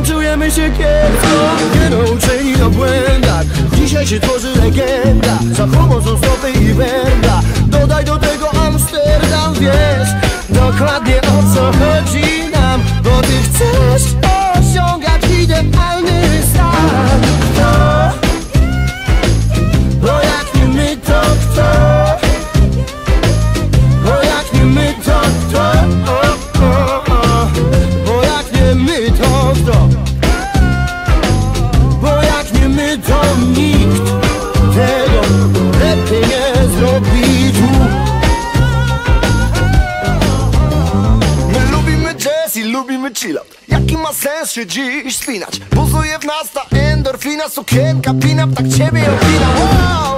czujemy się kiepsko, nie nauczeni na błędach. Dzisiaj się tworzy legenda, za humor są stopy i węgla. Dodaj do tego Amsterdam, wiesz dokładnie o co chodzi nam, bo ty chcesz osiągać idealny stan. Kto? Bo jak nie my, to kto? Bo jak nie my, to kto? Bo jak nie my, to kto? Bo jak nie my, to nikt tego lepiej nie zrobi tu. My lubimy jazz i lubimy chillout. Jaki ma sens się dziś spinać? Buzuje w nas ta endorfina, sukienka, pin-up, tak ciebie opina. Wow!